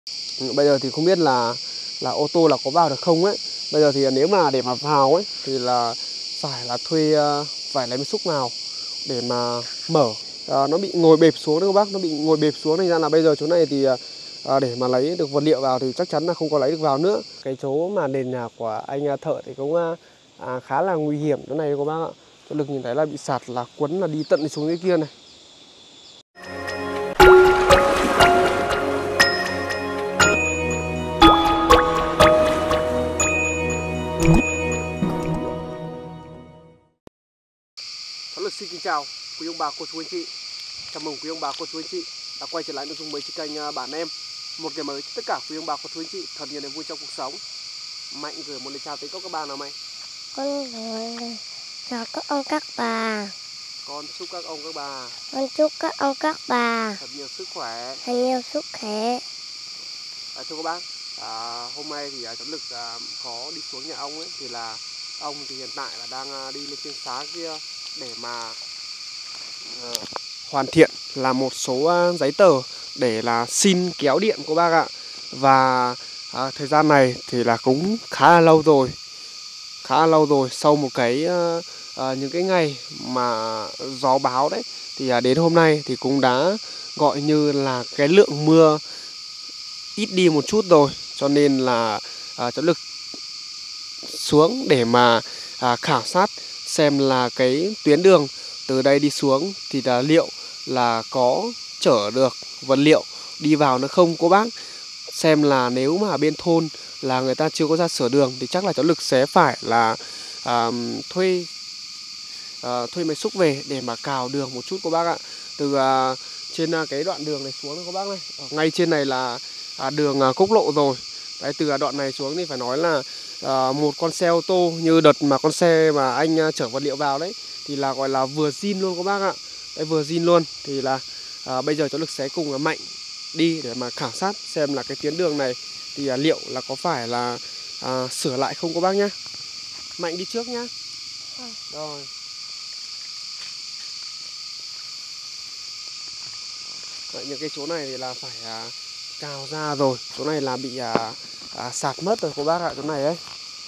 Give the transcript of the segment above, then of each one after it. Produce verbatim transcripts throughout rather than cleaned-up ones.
Bây giờ thì không biết là là ô tô là có vào được không ấy. Bây giờ thì nếu mà để mà vào ấy thì là phải là thuê phải lấy máy xúc vào để mà mở. À, nó bị ngồi bẹp xuống đấy các bác, nó bị ngồi bẹp xuống thành ra là bây giờ chỗ này thì à, để mà lấy được vật liệu vào thì chắc chắn là không có lấy được vào nữa. Cái chỗ mà nền nhà của anh thợ thì cũng à, khá là nguy hiểm chỗ này các bác ạ. Chỗ lực nhìn thấy là bị sạt là cuốn là đi tận xuống dưới kia này. Cháu Lực xin kính chào quý ông bà cô chú anh chị. Chào mừng quý ông bà cô chú anh chị đã quay trở lại nội dung mới trên kênh Bản Em. Một ngày mới tất cả quý ông bà cô chú anh chị thật nhiều niềm vui trong cuộc sống. Mạnh gửi một lời chào tới các bạn nào mày. Con gửi chào các ông các bà. Con chúc các ông các bà. Con chúc các ông các bà thật nhiều sức khỏe. thật nhiều sức khỏe. À, thưa các bác, à, hôm nay thì à, cháu Lực à, có đi xuống nhà ông ấy thì là ông thì hiện tại là đang à, đi lên trên xá kia để mà à, hoàn thiện là một số à, giấy tờ để là xin kéo điện của bác ạ. Và à, thời gian này thì là cũng khá là lâu rồi, khá là lâu rồi sau một cái à, à, những cái ngày mà gió báo đấy thì à, đến hôm nay thì cũng đã gọi như là cái lượng mưa ít đi một chút rồi, cho nên là à, cháu Lực xuống để mà à, khảo sát xem là cái tuyến đường từ đây đi xuống thì là liệu là có chở được vật liệu đi vào nữa không cô bác. Xem là nếu mà bên thôn là người ta chưa có ra sửa đường thì chắc là cháu Lực sẽ phải là à, thuê à, thuê máy xúc về để mà cào đường một chút cô bác ạ. Từ à, trên à, cái đoạn đường này xuống cô bác này, ở ngay trên này là à, đường à, quốc lộ rồi. Đấy, từ đoạn này xuống thì phải nói là à, một con xe ô tô như đợt mà con xe mà anh à, chở vật liệu vào đấy thì là gọi là vừa zin luôn các bác ạ. Đấy, vừa zin luôn thì là à, bây giờ cháu Lực sẽ cùng à, Mạnh đi để mà khảo sát xem là cái tuyến đường này thì à, liệu là có phải là à, sửa lại không các bác nhé. Mạnh đi trước nhá. Ừ. Rồi. Đấy, những cái chỗ này thì là phải à, cào ra rồi. Chỗ này là bị à, à, sạt mất rồi cô bác ạ, chỗ này ấy.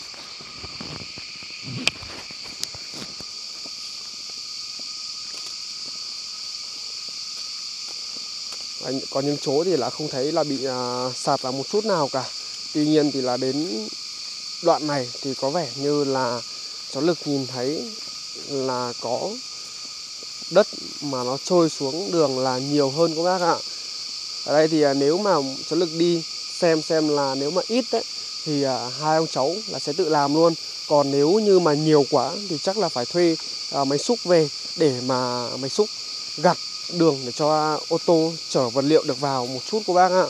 Đấy, có những chỗ thì là không thấy là bị à, sạt là một chút nào cả. Tuy nhiên thì là đến đoạn này thì có vẻ như là cháu Lực nhìn thấy là có đất mà nó trôi xuống đường là nhiều hơn các bác ạ. Ở đây thì nếu mà cháu Lực đi xem xem là nếu mà ít đấy thì à, hai ông cháu là sẽ tự làm luôn. Còn nếu như mà nhiều quá thì chắc là phải thuê à, máy xúc về để mà máy xúc gặt đường để cho ô tô chở vật liệu được vào một chút cô bác ạ.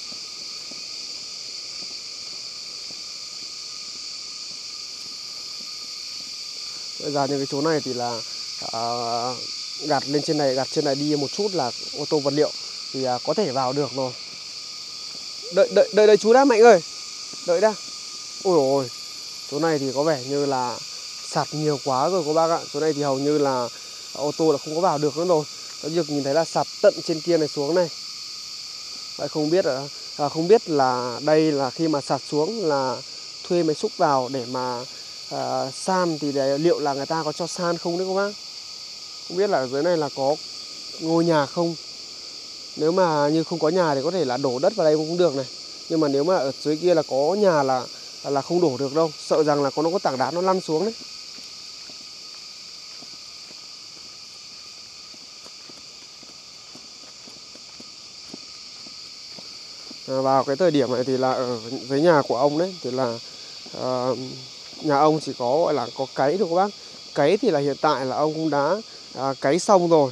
Bây giờ những cái chỗ này thì là à, gạt lên trên này, gạt trên này đi một chút là ô tô vật liệu thì à, có thể vào được rồi. Đợi đợi đợi đợi chú đã Mạnh ơi. Đợi đã. Ôi ôi. Chỗ này thì có vẻ như là sạt nhiều quá rồi các bác ạ. Chỗ này thì hầu như là ô tô là không có vào được nữa rồi. Cháu Lực nhìn thấy là sạt tận trên kia này xuống này. Vậy không biết à, không biết là đây là khi mà sạt xuống là thuê máy xúc vào để mà à, san thì để, liệu là người ta có cho san không đấy các bác. Không biết là ở dưới này là có ngôi nhà không. Nếu mà như không có nhà thì có thể là đổ đất vào đây cũng được này. Nhưng mà nếu mà ở dưới kia là có nhà là là không đổ được đâu. Sợ rằng là có nó có tảng đá nó lăn xuống đấy. À, vào cái thời điểm này thì là ở dưới nhà của ông đấy thì là à, nhà ông chỉ có gọi là có cấy thôi các bác. Cấy thì là hiện tại là ông cũng đã à, cấy xong rồi.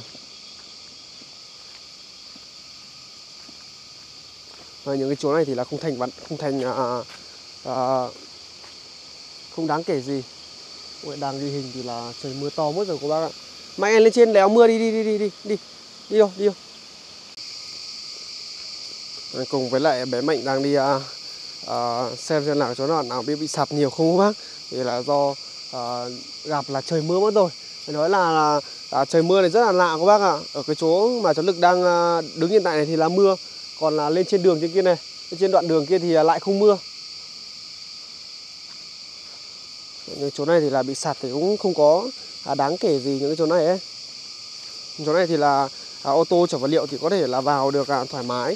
Và những cái chỗ này thì là không thành không thành à, à, không đáng kể gì. Đang ghi hình thì là trời mưa to mất rồi các bác ạ. Mạnh lên trên léo mưa đi đi đi đi đi đi đi đâu đi đâu. Cùng với lại bé Mạnh đang đi à, à, xem xem là chỗ nào nào bị bị sạt nhiều không các bác. Thì là do à, gặp là trời mưa mất rồi. Phải nói là, là à, trời mưa này rất là lạ các bác ạ. Ở cái chỗ mà cháu Lực đang à, đứng hiện tại này thì là mưa. Còn là lên trên đường trên kia này, Trên đoạn đường kia thì lại không mưa. Những chỗ này thì là bị sạt thì cũng không có đáng kể gì những cái chỗ này ấy. Chỗ này thì là à, ô tô chở vật liệu thì có thể là vào được à, thoải mái.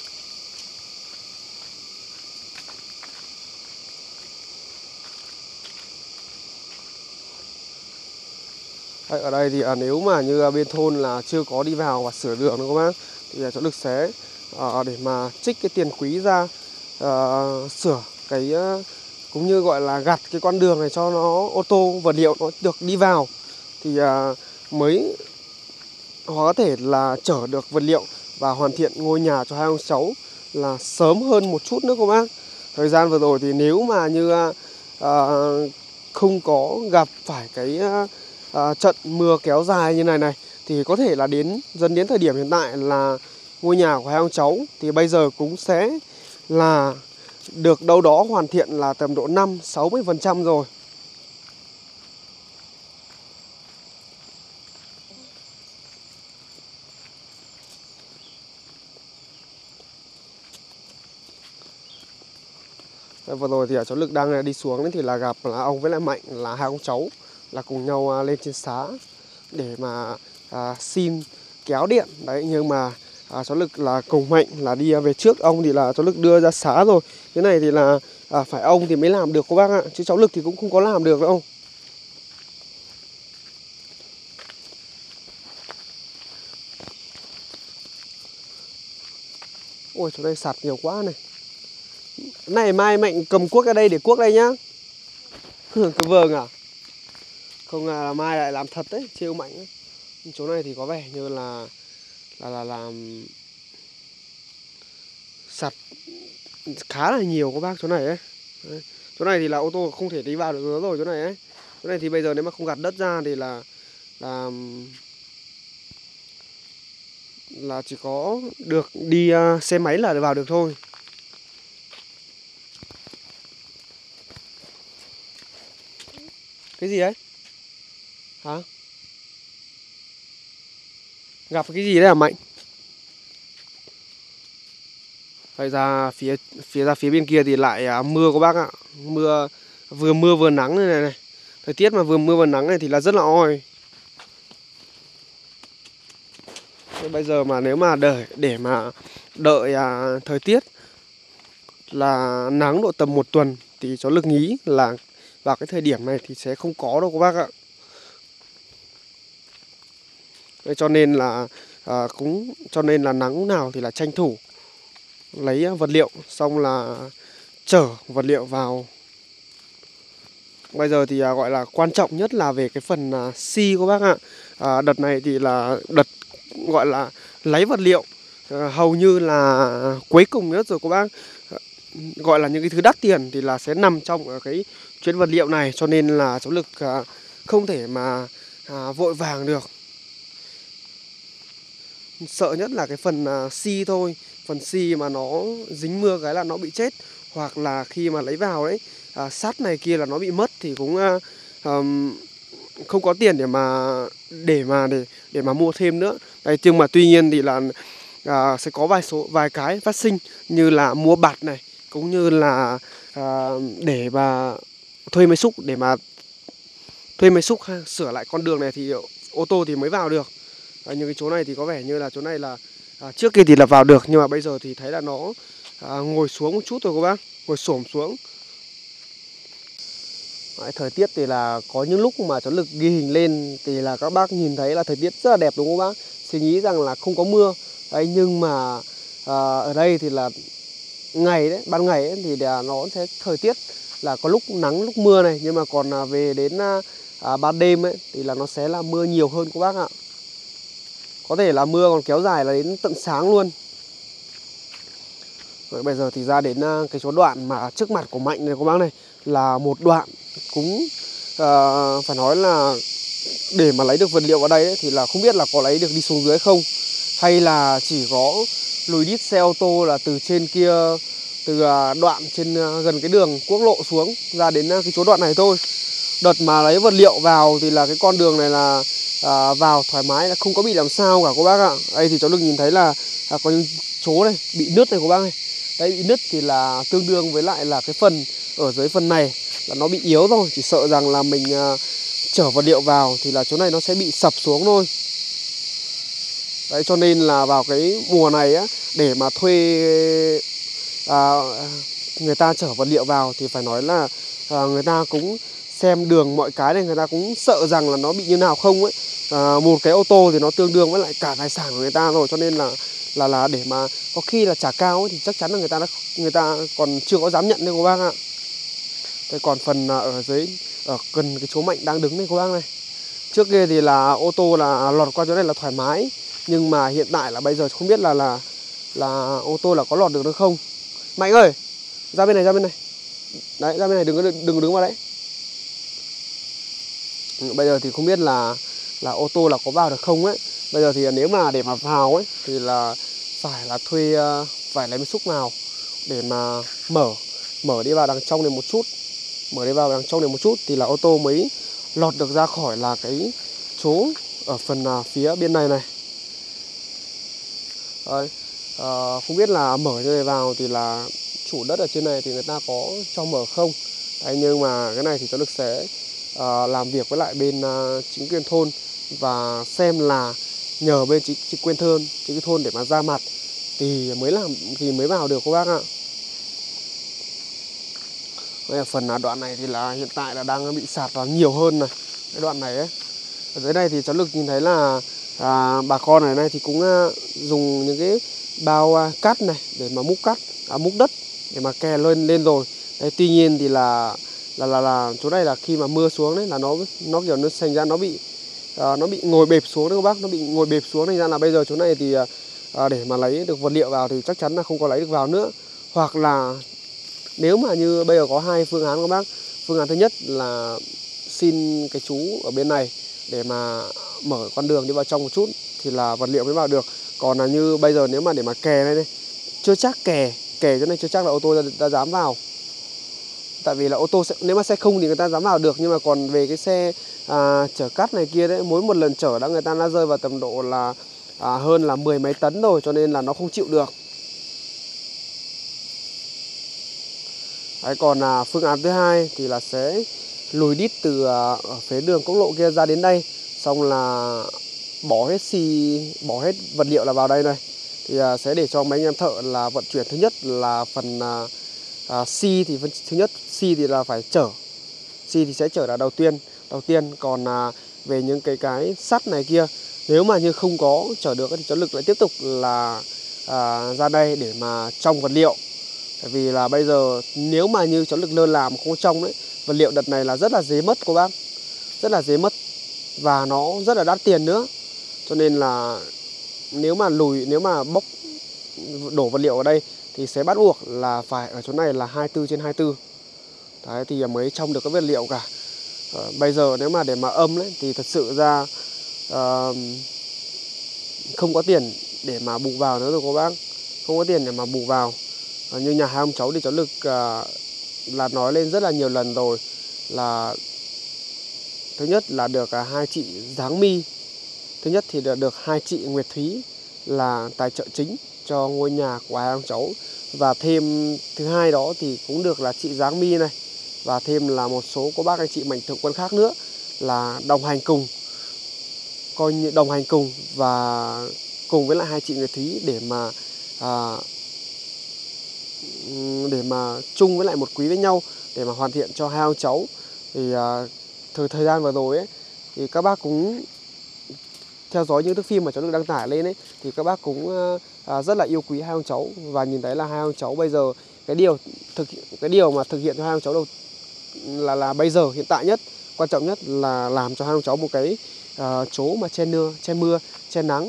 Đấy, ở đây thì à, nếu mà như bên thôn là chưa có đi vào và sửa đường đâu các bác, thì à, chỗ Lực sẽ à, để mà trích cái tiền quý ra à, sửa cái à, cũng như gọi là gặt cái con đường này cho nó ô tô vật liệu nó được đi vào thì à, mới có thể là chở được vật liệu và hoàn thiện ngôi nhà cho hai ông cháu là sớm hơn một chút nữa các bác. Thời gian vừa rồi thì nếu mà như à, không có gặp phải cái à, trận mưa kéo dài như này này thì có thể là đến dần đến thời điểm hiện tại là ngôi nhà của hai ông cháu thì bây giờ cũng sẽ là được đâu đó hoàn thiện là tầm độ năm sáu mươi phần trăm rồi. Vừa rồi thì cháu Lực đang đi xuống đấy thì là gặp là ông với lại Mạnh là hai ông cháu là cùng nhau lên trên xá để mà à, xin kéo điện đấy, nhưng mà à, cháu Lực là cùng Mạnh là đi về trước, ông thì là cháu Lực đưa ra xá rồi. Cái này thì là à, phải ông thì mới làm được các bác ạ, chứ cháu Lực thì cũng không có làm được đâu. Ôi chỗ đây sạt nhiều quá này. Này mai Mạnh cầm cuốc ra đây để cuốc đây nhá. Vâng à. Không là mai lại làm thật đấy, trêu Mạnh ấy. Chỗ này thì có vẻ như là là là làm sạt khá là nhiều các bác chỗ này ấy. Đấy. Chỗ này thì là ô tô không thể đi vào được nữa rồi chỗ này ấy. Chỗ này thì bây giờ nếu mà không gạt đất ra thì là là là chỉ có được đi uh, xe máy là vào được thôi. Cái gì đấy? Hả? Gặp cái gì đấy hả Mạnh? Vậy ra phía phía ra phía bên kia thì lại à, mưa các bác ạ. Mưa vừa mưa vừa nắng này, này. Thời tiết mà vừa mưa vừa nắng này thì là rất là oi. Thế bây giờ mà nếu mà đợi để mà đợi à, thời tiết là nắng độ tầm một tuần thì cháu Lực nghĩ là vào cái thời điểm này thì sẽ không có đâu các bác ạ. Thế cho nên là à, cũng cho nên là nắng nào thì là tranh thủ lấy vật liệu xong là chở vật liệu vào. Bây giờ thì à, gọi là quan trọng nhất là về cái phần à, xi các bác ạ. À, đợt này thì là đợt gọi là lấy vật liệu à, hầu như là cuối cùng nhất rồi các bác. À, gọi là những cái thứ đắt tiền thì là sẽ nằm trong ở cái chuyến vật liệu này, cho nên là cháu Lực à, không thể mà à, vội vàng được. Sợ nhất là cái phần à, xi thôi. Phần xi mà nó dính mưa cái là nó bị chết, hoặc là khi mà lấy vào đấy à, sắt này kia là nó bị mất thì cũng à, um, không có tiền để mà để mà để để mà mua thêm nữa. Đấy, nhưng mà tuy nhiên thì là à, sẽ có vài số vài cái phát sinh như là mua bạt này, cũng như là à, để mà thuê máy xúc để mà thuê máy xúc ha, sửa lại con đường này thì ô tô thì mới vào được. À, nhưng cái chỗ này thì có vẻ như là chỗ này là à, trước kia thì là vào được, nhưng mà bây giờ thì thấy là nó à, ngồi xuống một chút rồi các bác, ngồi xổm xuống. Đấy, thời tiết thì là có những lúc mà cháu Lực ghi hình lên thì là các bác nhìn thấy là thời tiết rất là đẹp đúng không bác? Suy nghĩ rằng là không có mưa. Đấy, nhưng mà à, ở đây thì là ngày đấy, ban ngày ấy, thì là nó sẽ thời tiết là có lúc nắng lúc mưa này, nhưng mà còn à, về đến à, ban đêm ấy thì là nó sẽ là mưa nhiều hơn các bác ạ. Có thể là mưa còn kéo dài là đến tận sáng luôn. Rồi bây giờ thì ra đến cái số đoạn mà trước mặt của Mạnh này các bác này, là một đoạn cũng uh, phải nói là để mà lấy được vật liệu vào đây ấy, thì là không biết là có lấy được đi xuống dưới không, hay là chỉ có lùi đít xe ô tô là từ trên kia, từ đoạn trên gần cái đường quốc lộ xuống ra đến cái chỗ đoạn này thôi. Đợt mà lấy vật liệu vào thì là cái con đường này là à, vào thoải mái, là không có bị làm sao cả các bác ạ. Đây thì cháu Lực nhìn thấy là à, có những chỗ này bị nứt này các bác này. Đấy, bị nứt thì là tương đương với lại là cái phần ở dưới phần này là nó bị yếu rồi. Chỉ sợ rằng là mình uh, chở vật liệu vào thì là chỗ này nó sẽ bị sập xuống thôi. Đấy, cho nên là vào cái mùa này á, để mà thuê à, người ta chở vật liệu vào thì phải nói là à, người ta cũng xem đường mọi cái này, người ta cũng sợ rằng là nó bị như nào không ấy. À, một cái ô tô thì nó tương đương với lại cả tài sản của người ta rồi, cho nên là là là để mà có khi là trả cao ấy, thì chắc chắn là người ta đã, người ta còn chưa có dám nhận đấy cô bác ạ. Thế còn phần ở dưới ở gần cái chỗ Mạnh đang đứng đây cô bác này. Trước kia thì là ô tô là lọt qua chỗ này là thoải mái, nhưng mà hiện tại là bây giờ không biết là là là ô tô là có lọt được được không. Mạnh ơi, ra bên này, ra bên này. Đấy, ra bên này, đừng có đừng đứng vào đấy. Bây giờ thì không biết là là ô tô là có vào được không ấy. Bây giờ thì nếu mà để mà vào ấy thì là phải là thuê, phải lấy máy xúc vào để mà mở mở đi vào đằng trong này một chút, mở đi vào đằng trong này một chút thì là ô tô mới lọt được ra khỏi là cái chỗ ở phần phía bên này này. Đấy, à, không biết là mở như này vào thì là chủ đất ở trên này thì người ta có cho mở không. Đấy, nhưng mà cái này thì cháu Lực sẽ à, làm việc với lại bên à, chính quyền thôn và xem là nhờ bên chính, chính quyền thôn, chính quyền thôn để mà ra mặt thì mới làm thì mới vào được cô bác ạ. Đây là phần đoạn này thì là hiện tại là đang bị sạt là nhiều hơn này, cái đoạn này ấy. Ở dưới này thì cháu Lực nhìn thấy là à, bà con ở đây thì cũng à, dùng những cái bao à, cát này để mà múc cát, à, múc đất để mà kè lên lên rồi. Đấy, tuy nhiên thì là là là là chỗ này là khi mà mưa xuống đấy là nó nó kiểu nó thành ra nó bị à, nó bị ngồi bẹp xuống đấy các bác, nó bị ngồi bẹp xuống, thành ra là bây giờ chỗ này thì à, để mà lấy được vật liệu vào thì chắc chắn là không có lấy được vào nữa. Hoặc là nếu mà như bây giờ có hai phương án các bác. Phương án thứ nhất là xin cái chú ở bên này để mà mở con đường đi vào trong một chút thì là vật liệu mới vào được. Còn là như bây giờ nếu mà để mà kè này đây, chưa chắc kè kè chỗ này chưa chắc là ô tô ta, ta dám vào. Tại vì là ô tô sẽ, nếu mà xe không thì người ta dám vào được, nhưng mà còn về cái xe à, chở cát này kia đấy, mỗi một lần chở đã người ta đã rơi vào tầm độ là à, hơn là mười mấy tấn rồi, cho nên là nó không chịu được. Đấy, còn à, phương án thứ hai thì là sẽ lùi đít từ à, ở phía đường quốc lộ kia ra đến đây, xong là bỏ hết xi, bỏ hết vật liệu là vào đây này, thì à, sẽ để cho mấy anh em thợ là vận chuyển. Thứ nhất là phần à, à, xi thì phần, thứ nhất xi thì là phải chở, xi thì sẽ chở là đầu tiên đầu tiên còn à, về những cái cái sắt này kia, nếu mà như không có chở được thì cháu Lực lại tiếp tục là à, ra đây để mà trong vật liệu. Tại vì là bây giờ nếu mà như cháu Lực lơ làm không trong đấy, vật liệu đợt này là rất là dễ mất cô bác, rất là dễ mất và nó rất là đắt tiền nữa. Cho nên là nếu mà lùi, nếu mà bốc đổ vật liệu ở đây thì sẽ bắt buộc là phải ở chỗ này là hai mươi tư trên hai mươi tư. Đấy, thì mới trong được cái vật liệu cả. Ờ, bây giờ nếu mà để mà âm đấy thì thật sự ra uh, không có tiền để mà bù vào nữa rồi cô bác, không có tiền để mà bù vào. Uh, như nhà hai ông cháu thì cháu Lực uh, là nói lên rất là nhiều lần rồi, là thứ nhất là được uh, hai chị Giáng My, thứ nhất thì được hai chị Nguyệt Thúy là tài trợ chính cho ngôi nhà của hai ông cháu, và thêm thứ hai đó thì cũng được là chị Giáng My này, và thêm là một số cô bác anh chị mạnh thường quân khác nữa là đồng hành cùng, coi như đồng hành cùng và cùng với lại hai chị Nguyệt Thúy để mà à, để mà chung với lại một quý với nhau để mà hoàn thiện cho hai ông cháu. Thì à, thời thời gian vừa rồi ấy thì các bác cũng theo dõi những thước phim mà cháu Lực đăng tải lên ấy, thì các bác cũng à, rất là yêu quý hai ông cháu, và nhìn thấy là hai ông cháu bây giờ cái điều thực cái điều mà thực hiện cho hai ông cháu đầu là là bây giờ hiện tại nhất, quan trọng nhất là làm cho hai ông cháu một cái à, chỗ mà che mưa, che mưa, che nắng.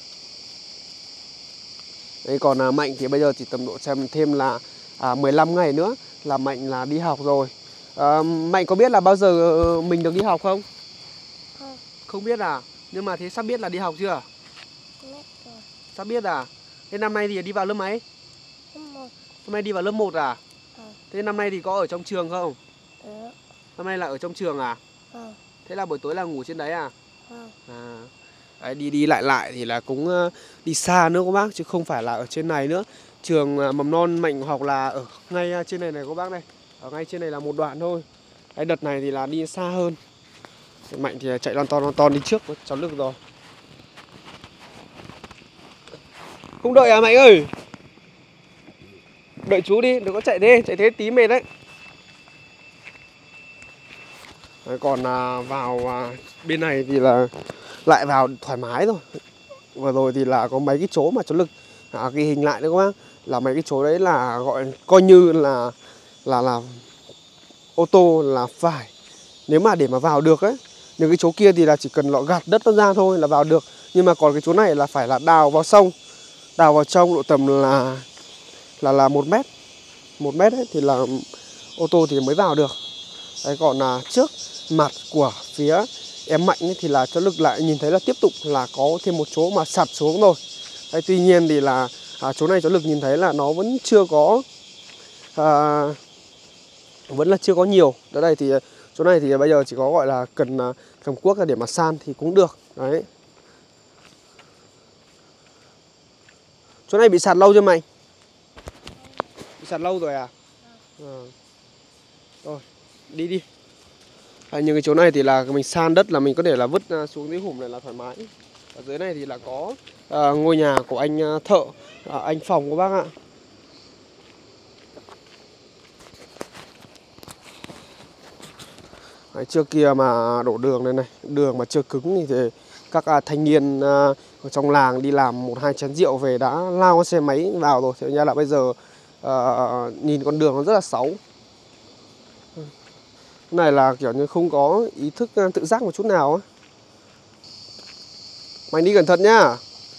Đấy, còn à, Mạnh thì bây giờ chỉ tầm độ xem thêm là à, mười lăm ngày nữa là Mạnh là đi học rồi. À, Mạnh có biết là bao giờ mình được đi học không? Không. Không biết à? Nhưng mà thế sắp biết là đi học chưa? Biết rồi. Sắp biết à? Thế năm nay thì đi vào lớp mấy? Lớp một. Năm nay đi vào lớp một à? Ừ. Thế năm nay thì có ở trong trường không? Ừ. Năm nay là ở trong trường à? Ừ. Thế là buổi tối là ngủ trên đấy à? Ừ. À. Đấy, đi đi lại lại thì là cũng uh, đi xa nữa các bác, chứ không phải là ở trên này nữa. trường mầm non Mạnh học là ở ngay trên này này các bác này. Ở ngay trên này là một đoạn thôi. Cái đợt này thì là đi xa hơn. Mạnh thì chạy lon ton lon ton đi trước, cháu Lực rồi. Không đợi à Mạnh ơi? Đợi chú đi, đừng có chạy thế, chạy thế tí mệt đấy. Đấy, còn à, vào à, bên này thì là lại vào thoải mái rồi. Vừa rồi thì là có mấy cái chỗ mà cháu Lực à, ghi hình lại đấy các bác. Là mấy cái chỗ đấy là gọi coi như là là là ô tô là phải, nếu mà để mà vào được ấy, những cái chỗ kia thì là chỉ cần lọ gạt đất nó ra thôi là vào được. Nhưng mà còn cái chỗ này là phải là đào vào sông, đào vào trong độ tầm là là là một mét, một mét ấy, thì là ô tô thì mới vào được. Đấy, còn là trước mặt của phía em Mạnh ấy, thì là cháu Lực lại nhìn thấy là tiếp tục là có thêm một chỗ mà sạt xuống rồi. Đấy, tuy nhiên thì là à, chỗ này cháu Lực nhìn thấy là nó vẫn chưa có à, vẫn là chưa có nhiều. Ở đây thì chỗ này thì bây giờ chỉ có gọi là cần cầm cuốc để mà san thì cũng được. Đấy. Chỗ này bị sạt lâu chưa Mạnh? Bị sạt lâu rồi à? À. Rồi, đi đi. À, những cái chỗ này thì là mình san đất là mình có thể là vứt xuống dưới hùm này là thoải mái. Ở dưới này thì là có à, ngôi nhà của anh thợ, à, anh Phòng của bác ạ. Đấy, trước kia mà đổ đường này này, đường mà chưa cứng thì các à, thanh niên à, ở trong làng đi làm một hai chén rượu về đã lao con xe máy vào rồi. Thế ra là bây giờ à, nhìn con đường nó rất là xấu. Cái này là kiểu như không có ý thức tự giác một chút nào ấy. Mày đi cẩn thận nhá.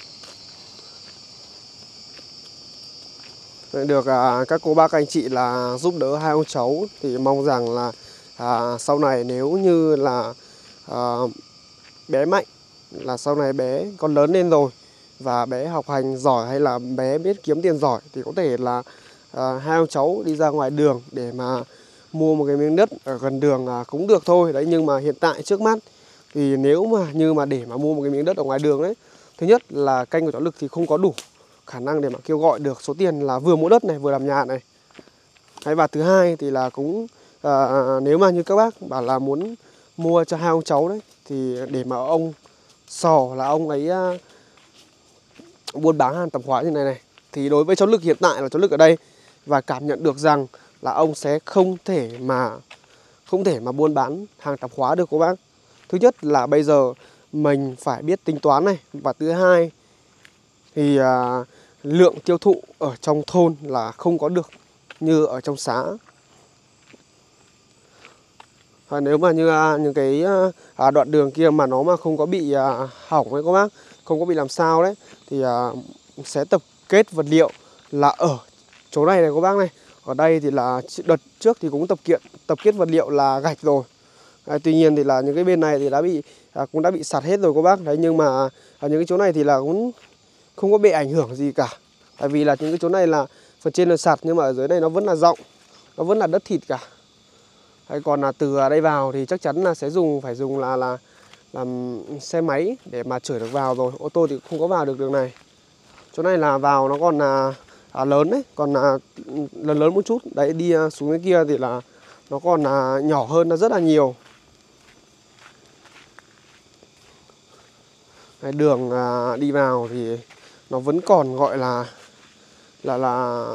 Được à, các cô bác anh chị là giúp đỡ hai ông cháu thì mong rằng là à, sau này nếu như là à, bé Mạnh là sau này bé con lớn lên rồi và bé học hành giỏi hay là bé biết kiếm tiền giỏi thì có thể là à, hai ông cháu đi ra ngoài đường để mà mua một cái miếng đất ở gần đường à, cũng được thôi. Đấy, nhưng mà hiện tại trước mắt thì nếu mà như mà để mà mua một cái miếng đất ở ngoài đường đấy, thứ nhất là kênh của cháu Lực thì không có đủ khả năng để mà kêu gọi được số tiền là vừa mua đất này vừa làm nhà này. Đấy, và thứ hai thì là cũng à, nếu mà như các bác bảo là muốn mua cho hai ông cháu đấy thì để mà ông Sò là ông ấy à, buôn bán hàng tạp hóa như này này thì đối với cháu Lực hiện tại là cháu Lực ở đây và cảm nhận được rằng là ông sẽ không thể mà không thể mà buôn bán hàng tạp hóa được các bác. Thứ nhất là bây giờ mình phải biết tính toán này, và thứ hai thì à, lượng tiêu thụ ở trong thôn là không có được như ở trong xã. À, nếu mà như à, những cái à, đoạn đường kia mà nó mà không có bị à, hỏng ấy các bác, không có bị làm sao đấy thì à, sẽ tập kết vật liệu là ở chỗ này này các bác này. Ở đây thì là đợt trước thì cũng tập kiện tập kết vật liệu là gạch rồi. À, tuy nhiên thì là những cái bên này thì đã bị à, cũng đã bị sạt hết rồi các bác. Đấy, nhưng mà ở những cái chỗ này thì là cũng không có bị ảnh hưởng gì cả. Tại vì là những cái chỗ này là phần trên là sạt nhưng mà ở dưới đây nó vẫn là rộng, nó vẫn là đất thịt cả. Đấy, còn là từ đây vào thì chắc chắn là sẽ dùng phải dùng là là làm xe máy để mà chở được vào rồi. Ô tô thì không có vào được đường này. Chỗ này là vào nó còn là à, lớn đấy, còn là lớn lớn một chút. Đấy, đi xuống cái kia thì là nó còn là nhỏ hơn nó rất là nhiều. Đấy, đường à, đi vào thì nó vẫn còn gọi là là là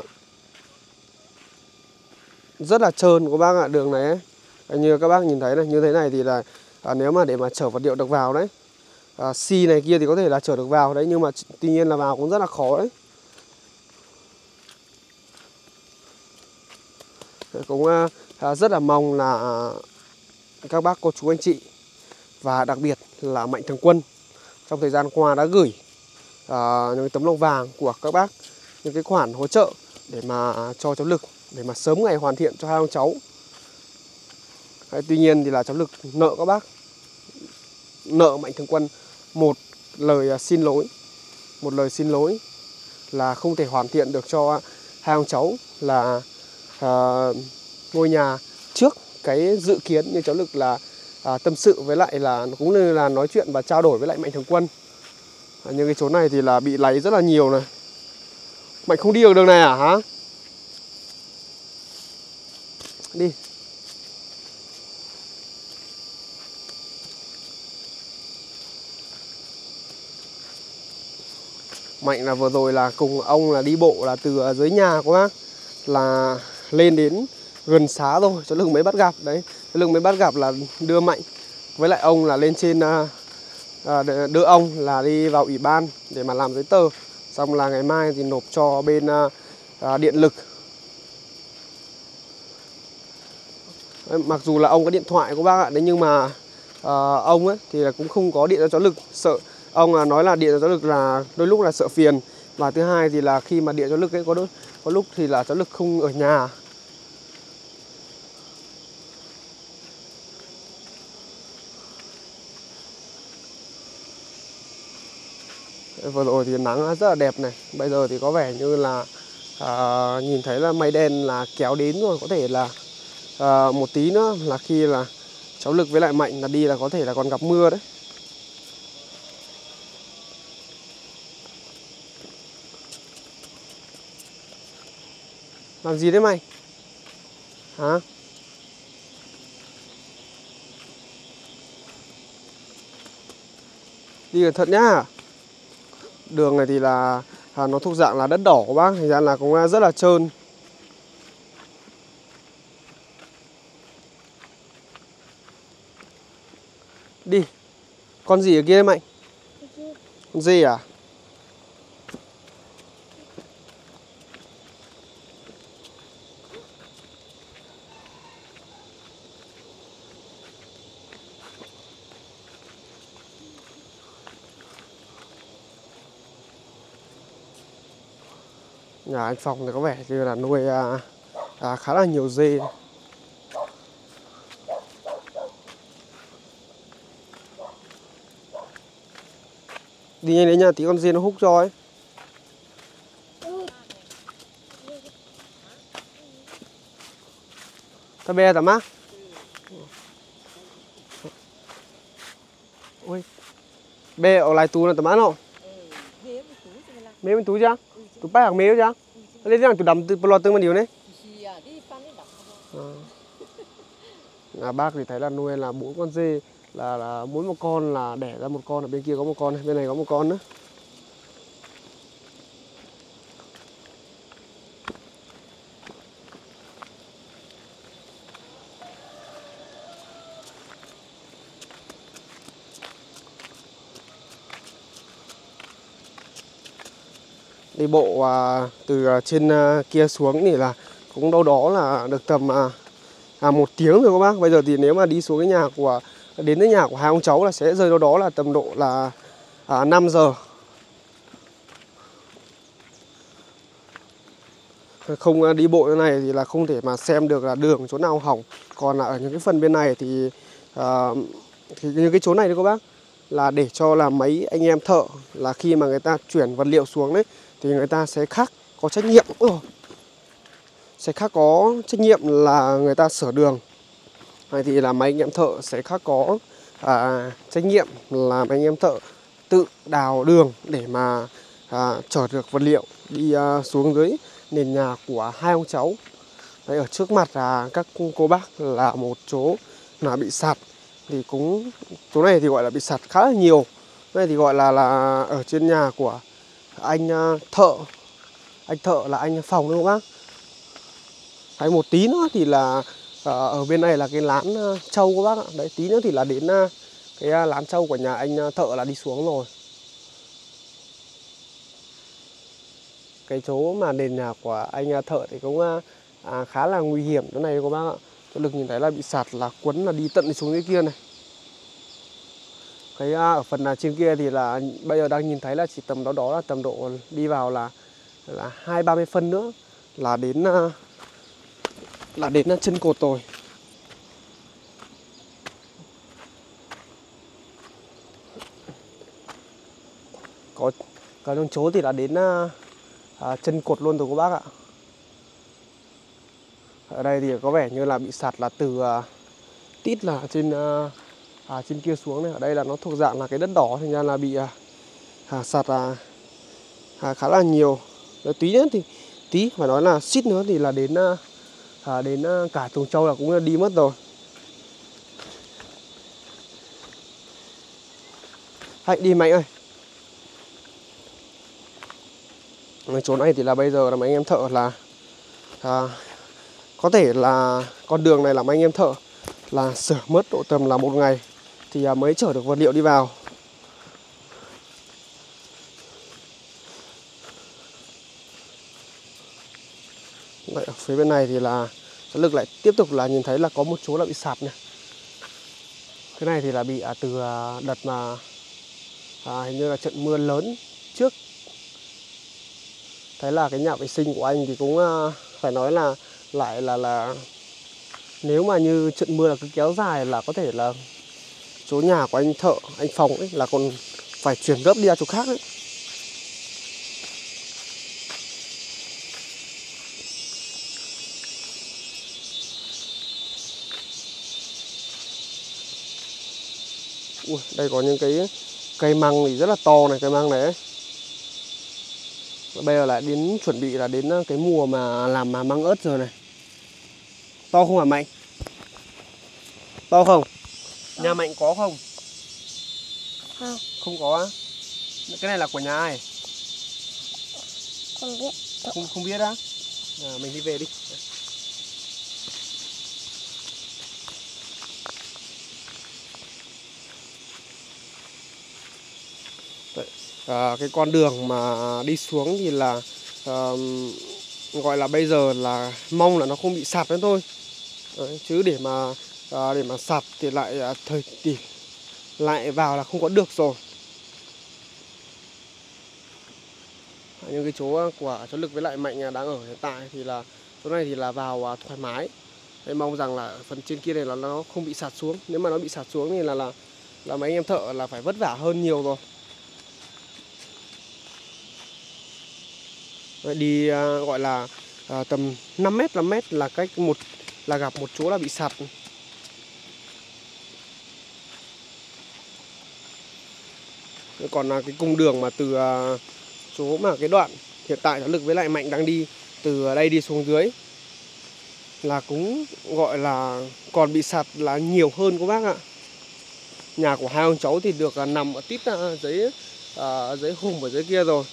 rất là trơn các bác ạ. Đường này ấy, như các bác nhìn thấy này, như thế này thì là à, nếu mà để mà chở vật liệu được vào đấy à, xi này kia thì có thể là chở được vào đấy, nhưng mà tuy nhiên là vào cũng rất là khó đấy. Cũng à, rất là mong là à, các bác cô chú anh chị và đặc biệt là Mạnh Thường Quân trong thời gian qua đã gửi à, những tấm lòng vàng của các bác, những cái khoản hỗ trợ để mà cho cháu Lực để mà sớm ngày hoàn thiện cho hai ông cháu. Đấy, tuy nhiên thì là cháu Lực nợ các bác, nợ Mạnh Thường Quân một lời xin lỗi, một lời xin lỗi là không thể hoàn thiện được cho hai ông cháu là à, ngôi nhà trước cái dự kiến như cháu Lực là à, tâm sự với lại là cũng như là nói chuyện và trao đổi với lại Mạnh Thường Quân. À, những cái chỗ này thì là bị láy rất là nhiều này. Mạnh không đi được đường này à hả? Đi. Mạnh là vừa rồi là cùng ông là đi bộ là từ dưới nhà của bác là lên đến gần xá rồi, cháu Lực mới bắt gặp đấy. Cháu Lực mới bắt gặp là đưa Mạnh với lại ông là lên trên à, đưa ông là đi vào ủy ban để mà làm giấy tờ, xong là ngày mai thì nộp cho bên à, à, điện lực. Đấy, mặc dù là ông có điện thoại của bác ạ, đấy nhưng mà à, ông ấy thì là cũng không có điện cho cháu Lực, sợ ông là nói là điện cho cháu Lực là đôi lúc là sợ phiền, và thứ hai thì là khi mà điện cho Lực ấy có đôi, có lúc thì là cháu Lực không ở nhà. Vừa rồi thì nắng rất là đẹp này. Bây giờ thì có vẻ như là à, nhìn thấy là mây đen là kéo đến rồi. Có thể là à, một tí nữa là khi là cháu Lực với lại Mạnh là đi là có thể là còn gặp mưa đấy. Làm gì đấy mày? Hả? Đi cẩn thận nhá. Đường này thì là à, nó thuộc dạng là đất đỏ của bác, thành ra là cũng rất là trơn. Đi. Con gì ở kia Mạnh? Con dê à? Nhà anh Phong thì có vẻ như là nuôi à, à, khá là nhiều dê. Đi nhanh đến nhà tí con dê nó húc cho ấy. Ta bè tầm á. Ôi. Bè ở lại tú là tầm á nó. Mế mình tú chứ? Tú bay hàng mế chứ? Lên rằng tú đắm từ lọt tương mà điều này. À, bác thì thấy là nuôi là bốn con dê, là, là mỗi một con là đẻ ra một con, ở bên kia có một con, bên này có một con nữa. Đi bộ à, từ trên à, kia xuống thì là cũng đâu đó là được tầm à, à, một tiếng rồi các bác. Bây giờ thì nếu mà đi xuống cái nhà của, đến cái nhà của hai ông cháu là sẽ rơi đâu đó là tầm độ là à, năm giờ. Không đi bộ như này thì là không thể mà xem được là đường chỗ nào hỏng. Còn là ở những cái phần bên này thì, à, thì những cái chỗ này đấy các bác là để cho là mấy anh em thợ là khi mà người ta chuyển vật liệu xuống đấy thì người ta sẽ khác có trách nhiệm, Ủa, sẽ khác có trách nhiệm là người ta sửa đường. Này thì là mấy anh em thợ sẽ khác có à, trách nhiệm là mấy anh em thợ tự đào đường để mà à, chở được vật liệu đi à, xuống dưới nền nhà của hai ông cháu. Đấy, ở trước mặt là các cô bác là một chỗ là bị sạt, thì cũng chỗ này thì gọi là bị sạt khá là nhiều. Đây thì gọi là là ở trên nhà của anh thợ, anh thợ là anh Phòng đúng không bác? Hay một tí nữa thì là ở bên này là cái lán trâu của bác ạ. Đấy, tí nữa thì là đến cái lán trâu của nhà anh thợ là đi xuống rồi. Cái chỗ mà nền nhà của anh thợ thì cũng à, khá là nguy hiểm chỗ này các bác ạ. Cho Lực nhìn thấy là bị sạt là cuốn là đi tận xuống dưới kia này. Cái à, ở phần là trên kia thì là bây giờ đang nhìn thấy là chỉ tầm đó đó là tầm độ đi vào là là hai ba mươi phân nữa là đến là đến chân cột rồi. Có có trong chỗ thì là đến à, chân cột luôn rồi các bác ạ. Ở đây thì có vẻ như là bị sạt là từ à, tít là trên à, à, trên kia xuống này. Ở đây là nó thuộc dạng là cái đất đỏ, thành ra là bị à, à, sạt à, à, khá là nhiều. Đấy, tí nữa thì tí phải nói là xít nữa thì là đến à, đến cả Tuồng Châu là cũng đi mất rồi. Hạnh đi Mạnh ơi. Ở chỗ này thì là bây giờ là mấy anh em thợ là à, có thể là con đường này là mấy anh em thợ là sửa mất độ tầm là một ngày thì à, mới chở được vật liệu đi vào. Đấy, ở phía bên này thì là Cháu Lực lại tiếp tục là nhìn thấy là có một chỗ là bị sạt này. Cái này thì là bị à, từ à, đợt mà à, hình như là trận mưa lớn trước. Thấy là cái nhà vệ sinh của anh thì cũng à, phải nói là lại là là nếu mà như trận mưa là cứ kéo dài là có thể là chỗ nhà của anh thợ, anh Phòng ấy là còn phải chuyển gấp đi ra chỗ khác ấy. Ui, đây có những cái cây măng thì rất là to này, cây măng này ấy. Bây giờ lại đến chuẩn bị là đến cái mùa mà làm mà măng ớt rồi này. To không hả Mạnh? To không? À. Nhà Mạnh có không? Không. Không có á? Cái này là của nhà ai? Không biết. Không không biết á? À, mình đi về đi. Đấy. À, cái con đường mà đi xuống thì là à, gọi là bây giờ là mong là nó không bị sạt nữa thôi. Đấy, chứ để mà à, để mà sạt thì lại à, thời điểm lại vào là không có được rồi. Những cái chỗ của Cháu Lực với lại Mạnh đang ở hiện tại thì là chỗ này thì là vào thoải mái. Đấy, mong rằng là phần trên kia này là nó không bị sạt xuống. Nếu mà nó bị sạt xuống thì là là là mấy anh em thợ là phải vất vả hơn nhiều rồi. Đấy, đi à, gọi là à, tầm năm mét năm mét là cách một là gặp một chỗ là bị sạt. Còn là cái cung đường mà từ à, chỗ mà cái đoạn hiện tại Cháu Lực với lại Mạnh đang đi từ đây đi xuống dưới là cũng gọi là còn bị sạt là nhiều hơn các bác ạ. Nhà của hai ông cháu thì được à, nằm ở tít à, dưới à, dưới hùng ở dưới kia rồi.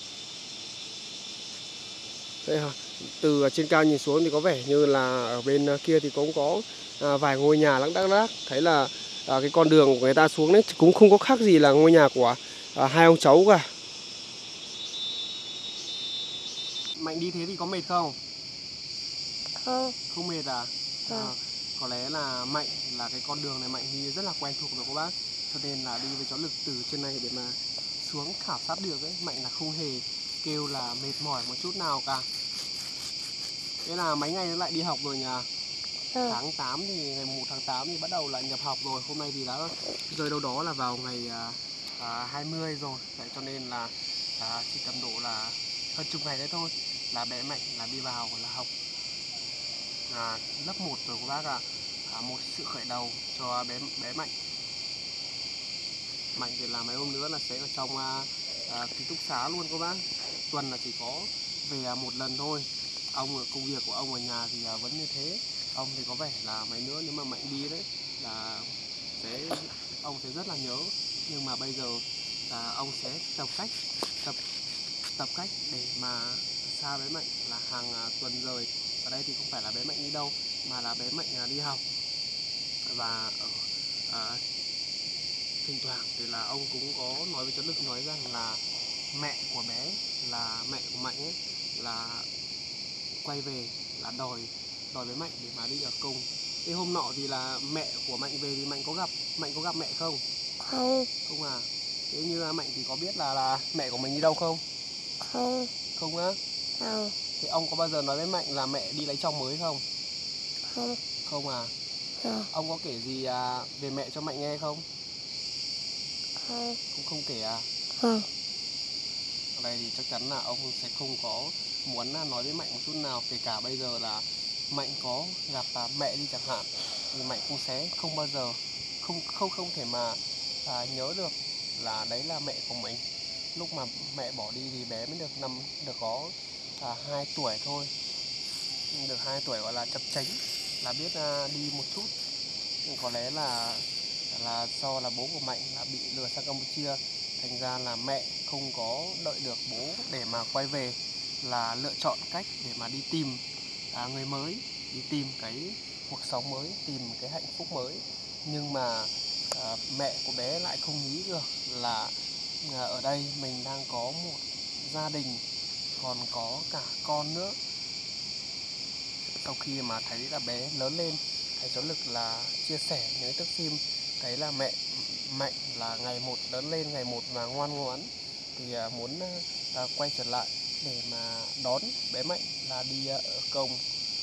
Đây hả? Từ trên cao nhìn xuống thì có vẻ như là ở bên kia thì cũng có à, vài ngôi nhà lác đác đác. Thấy là à, cái con đường của người ta xuống đấy cũng không có khác gì là ngôi nhà của à, hai ông cháu cả. Mạnh đi thế thì có mệt không? Không. Không mệt à? Không. À, có lẽ là Mạnh là cái con đường này Mạnh đi rất là quen thuộc rồi các bác. Cho nên là đi với Cháu Lực từ trên này để mà xuống khảo sát được ấy, Mạnh là không hề kêu là mệt mỏi một chút nào cả. Thế là mấy ngày nữa lại đi học rồi nhỉ? Ừ. Tháng tám thì ngày mùng một tháng tám thì bắt đầu lại nhập học rồi. Hôm nay thì đã rơi đâu đó là vào ngày à, hai mươi rồi. Vậy cho nên là à, chỉ tầm độ là hơn chục ngày đấy thôi là bé Mạnh là đi vào là học à, lớp một rồi các bác ạ. À, một sự khởi đầu cho bé bé Mạnh. Mạnh thì là mấy hôm nữa là sẽ ở trong à, à, ký túc xá luôn các bác. Tuần là chỉ có về một lần thôi. Ông ở công việc của ông ở nhà thì à, vẫn như thế. Ông thì có vẻ là mấy nữa nếu mà Mạnh đi đấy là sẽ ông sẽ rất là nhớ. Nhưng mà bây giờ là ông sẽ tập cách tập tập cách để mà xa bé Mạnh là hàng à, tuần rồi. Ở đây thì không phải là bé Mạnh đi đâu mà là bé Mạnh à, đi học. Và ở à, thỉnh thoảng thì là ông cũng có nói với Cháu Lực nói rằng là mẹ của bé là mẹ của Mạnh ấy là quay về là đòi đòi với Mạnh để mà đi ở cùng. Cái hôm nọ thì là mẹ của Mạnh về thì Mạnh có gặp Mạnh có gặp mẹ không? Không. Không à? Thế như Mạnh thì có biết là là mẹ của mình đi đâu không? Không. Không á? Không. Thế ông có bao giờ nói với Mạnh là mẹ đi lấy chồng mới không? Không. Không à? Không. Ông có kể gì à, về mẹ cho Mạnh nghe không? Không. Cũng không kể à? Không. Ở đây thì chắc chắn là ông sẽ không có muốn nói với Mạnh một chút nào. Kể cả bây giờ là Mạnh có gặp à, mẹ đi chẳng hạn thì Mạnh cũng sẽ không bao giờ không không không thể mà à, nhớ được là đấy là mẹ của mình. Lúc mà mẹ bỏ đi thì bé mới được năm được có à, hai tuổi thôi, được hai tuổi gọi là chập chánh, là biết à, đi một chút. Nhưng có lẽ là là do là bố của Mạnh là bị lừa sang Campuchia, thành ra là mẹ không có đợi được bố để mà quay về, là lựa chọn cách để mà đi tìm à, người mới, đi tìm cái cuộc sống mới, tìm cái hạnh phúc mới. Nhưng mà à, mẹ của bé lại không nghĩ được là à, ở đây mình đang có một gia đình, còn có cả con nữa. Sau khi mà thấy là bé lớn lên, thầy Cháu Lực là chia sẻ những thước phim, thấy là mẹ Mạnh là ngày một lớn lên, ngày một mà ngoan ngoãn, thì à, muốn à, quay trở lại để mà đón bé Mạnh là đi à, ở công.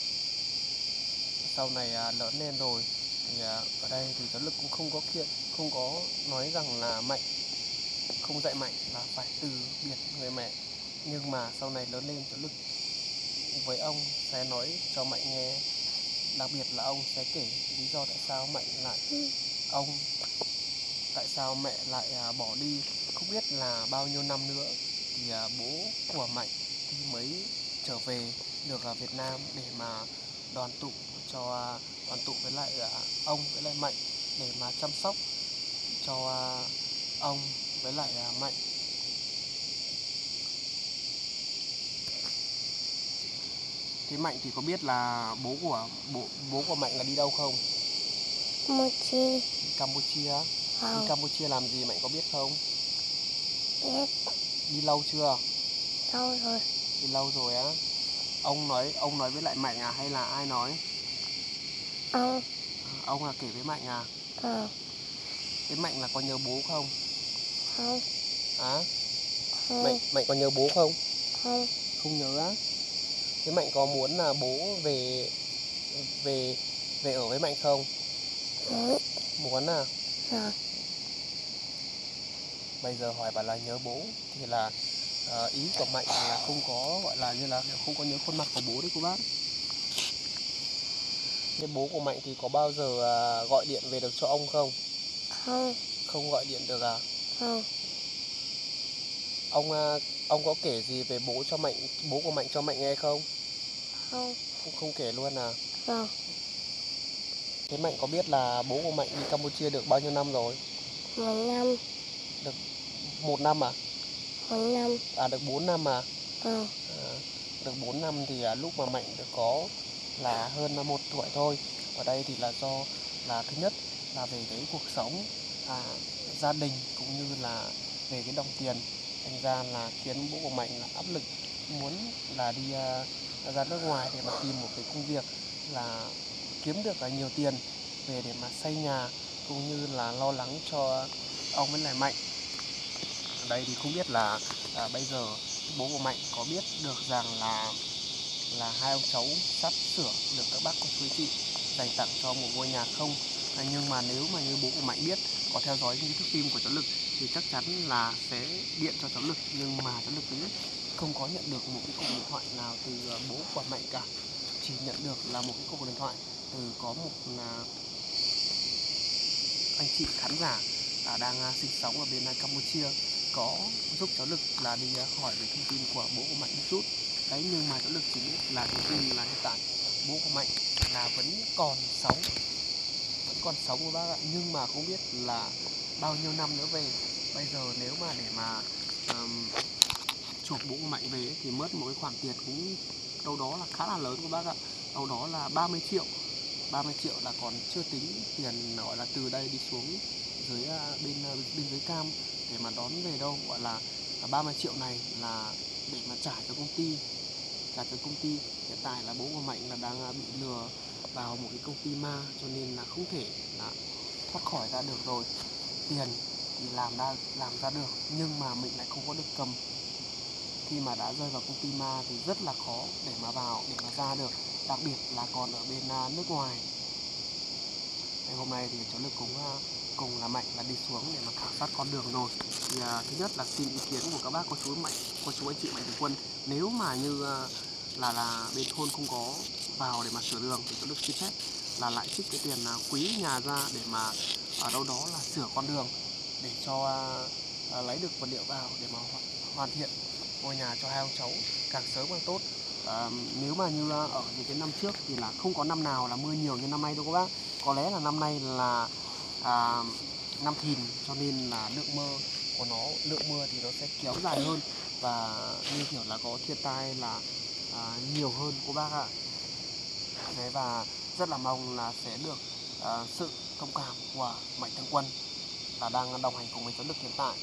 Sau này à, lớn lên rồi thì à, ở đây thì Cháu Lực cũng không có kiện, không có nói rằng là Mạnh không dạy Mạnh là phải từ biệt người mẹ. Nhưng mà sau này lớn lên, Cháu Lực với ông sẽ nói cho Mạnh nghe, đặc biệt là ông sẽ kể lý do tại sao Mạnh lại ông tại sao mẹ lại à, bỏ đi. Không biết là bao nhiêu năm nữa thì à, bố của Mạnh thì mới trở về được à, Việt Nam để mà đoàn tụ cho à, đoàn tụ với lại à, ông với lại Mạnh, để mà chăm sóc cho à, ông với lại à, Mạnh. Thế Mạnh thì có biết là bố của bố bố của Mạnh là đi đâu không? Campuchia. Campuchia. Không. Đi Campuchia làm gì Mạnh có biết không? Biết. Đi lâu chưa? Lâu rồi. Đi lâu rồi á. Ông nói ông nói với lại Mạnh à hay là ai nói? Ông. Ông là kể với Mạnh à? Ờ. Thế Mạnh là có nhớ bố không? Không. Á? Không. Mạnh Mạnh có nhớ bố không? Không. Không nhớ á. Thế Mạnh có muốn là bố về về về ở với Mạnh không? Muốn. Muốn à? Ờ. Bây giờ hỏi bảo là nhớ bố thì là uh, ý của Mạnh là không có gọi là như là không có nhớ khuôn mặt của bố đấy cô bác. Thế bố của Mạnh thì có bao giờ uh, gọi điện về được cho ông không? Không. Không gọi điện được à? Không. Ông uh, ông có kể gì về bố cho Mạnh, bố của Mạnh cho Mạnh nghe không? Không. Không, không kể luôn à? Không. Thế Mạnh có biết là bố của Mạnh đi Campuchia được bao nhiêu năm rồi? Một năm. Được một năm à? Một năm. À được bốn năm à? Ờ. À, được bốn năm thì à, lúc mà Mạnh được có là hơn một tuổi thôi. Ở đây thì là do là thứ nhất là về cái cuộc sống, à, gia đình cũng như là về cái đồng tiền, thành ra là khiến bố của Mạnh là áp lực muốn là đi à, ra nước ngoài để mà tìm một cái công việc là kiếm được là nhiều tiền về để mà xây nhà, cũng như là lo lắng cho ông với lại Mạnh. Ở đây thì không biết là à, bây giờ bố của Mạnh có biết được rằng là là hai ông cháu sắp sửa được các bác cô chú chị dành tặng cho một ngôi nhà không? À, nhưng mà nếu mà như bố của Mạnh biết, có theo dõi những thước phim của Cháu Lực thì chắc chắn là sẽ điện cho Cháu Lực, nhưng mà Cháu Lực cũng không có nhận được một cái cuộc điện thoại nào từ bố của Mạnh cả. Chỉ nhận được là một cái cuộc điện thoại từ có một là anh chị khán giả à, đang à, sinh sống ở bên Campuchia, có giúp Cháu Lực là đi à, hỏi về thông tin của bố của Mạnh một chút. Đấy, nhưng mà Cháu Lực chỉ biết là thông tin là hiện tại bố của Mạnh là vẫn còn sống, vẫn còn sống của bác ạ, nhưng mà không biết là bao nhiêu năm nữa về. Bây giờ nếu mà để mà um, chuộc bố của Mạnh về thì mất một cái khoản tiền cũng đâu đó là khá là lớn của bác ạ, đâu đó là ba mươi triệu. ba mươi triệu là còn chưa tính tiền gọi là từ đây đi xuống dưới bên bên dưới Cam để mà đón về đâu, gọi là ba mươi triệu này là để mà trả cho công ty, trả cho công ty. Hiện tại là bố của Mạnh là đang bị lừa vào một cái công ty ma, cho nên là không thể là thoát khỏi ra được rồi. Tiền thì làm ra làm ra được, nhưng mà mình lại không có được cầm. Khi mà đã rơi vào công ty ma thì rất là khó để mà vào, để mà ra được, đặc biệt là còn ở bên nước ngoài. Ngày hôm nay thì Cháu Lực cũng cùng là Mạnh là đi xuống để mà khảo sát con đường rồi. Thì uh, thứ nhất là xin ý kiến của các bác cô chú Mạnh, cô chú anh chị Mạnh Thường Quân. Nếu mà như uh, là là bên thôn không có vào để mà sửa đường thì Cháu Lực xin phép là lại trích cái tiền uh, quý nhà ra để mà ở đâu đó là sửa con đường, để cho uh, uh, lấy được vật liệu vào để mà hoàn, hoàn thiện ngôi nhà cho hai ông cháu. càng sớm càng tốt. À, nếu mà như ở những cái năm trước thì là không có năm nào là mưa nhiều như năm nay đâu các bác. Có lẽ là năm nay là à, năm thìn, cho nên là lượng mưa của nó lượng mưa thì nó sẽ kéo dài hơn và như kiểu là có thiên tai là à, nhiều hơn cô bác ạ. Đấy, và rất là mong là sẽ được à, sự thông cảm của Mạnh Thường Quân là đang đồng hành cùng với cháu Lực hiện tại.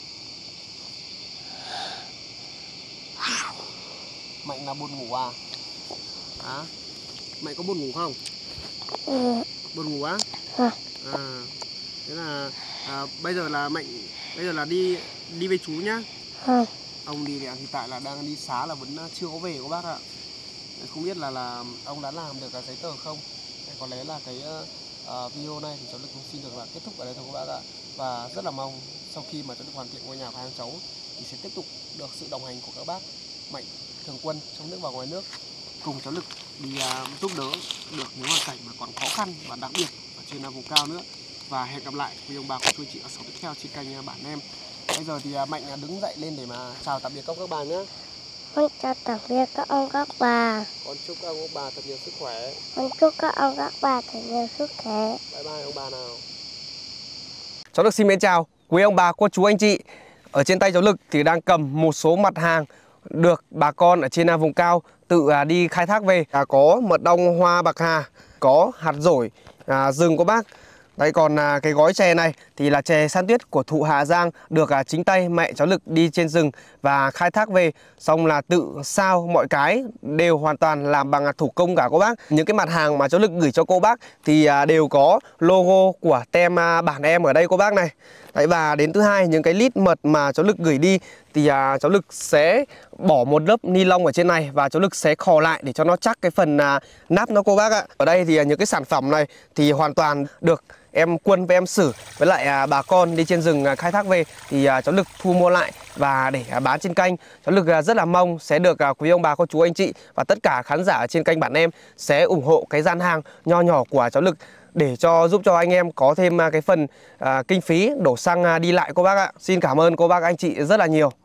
Mạnh là buồn ngủ à? À, Mạnh có buồn ngủ không? Ừ. Buồn ngủ á? À. À, thế là à, bây giờ là Mạnh bây giờ là đi đi với chú nhá. À. Ông đi hiện tại là đang đi xá là vẫn chưa có về các bác ạ. Không biết là là ông đã làm được cái giấy tờ không? Có lẽ là cái uh, video này thì cháu Lực cũng xin được là kết thúc ở đây thôi các bác ạ. Và rất là mong sau khi mà cháu Lực hoàn thiện ngôi nhà của hai cháu thì sẽ tiếp tục được sự đồng hành của các bác Mạnh Thường Quân trong nước và ngoài nước cùng cháu Lực đi uh, giúp đỡ được những hoàn cảnh mà còn khó khăn và đặc biệt ở trên vùng cao nữa. Và hẹn gặp lại quý ông bà cô chú chị ở số tiếp theo trên kênh Bản Em. Bây giờ thì uh, Mạnh đứng dậy lên để mà chào tạm biệt các các bà nhé. Con chào tạm biệt các ông các bà. Con chúc các ông bà thật nhiều sức khỏe. Con chúc các ông các bà thật nhiều sức khỏe. Bye bye ông bà nào. Cháu Lực xin mến chào quý ông bà cô chú anh chị. Ở trên tay cháu Lực thì đang cầm một số mặt hàng được bà con ở trên vùng cao tự đi khai thác về. À, có mật ong hoa bạc hà, có hạt dổi à, rừng của bác. Đây còn à, cái gói chè này thì là chè san tuyết của thụ Hà Giang, được à, chính tay mẹ cháu Lực đi trên rừng và khai thác về, xong là tự sao mọi cái đều hoàn toàn làm bằng à, thủ công cả cô bác. Những cái mặt hàng mà cháu Lực gửi cho cô bác thì à, đều có logo của tem à, Bản Em ở đây cô bác này. Đấy, và đến thứ hai, những cái lít mật mà cháu Lực gửi đi thì à, cháu Lực sẽ bỏ một lớp ni lông ở trên này và cháu Lực sẽ khò lại để cho nó chắc cái phần à, nắp nó cô bác ạ. Ở đây thì à, những cái sản phẩm này thì hoàn toàn được em Quân với em Sử với lại à, bà con đi trên rừng à, khai thác về thì à, cháu Lực thu mua lại và để à, bán trên kênh. Cháu Lực à, rất là mong sẽ được à, quý ông bà cô chú anh chị và tất cả khán giả ở trên kênh Bản Em sẽ ủng hộ cái gian hàng nho nhỏ của cháu Lực để cho giúp cho anh em có thêm à, cái phần à, kinh phí đổ xăng à, đi lại cô bác ạ. Xin cảm ơn cô bác anh chị rất là nhiều.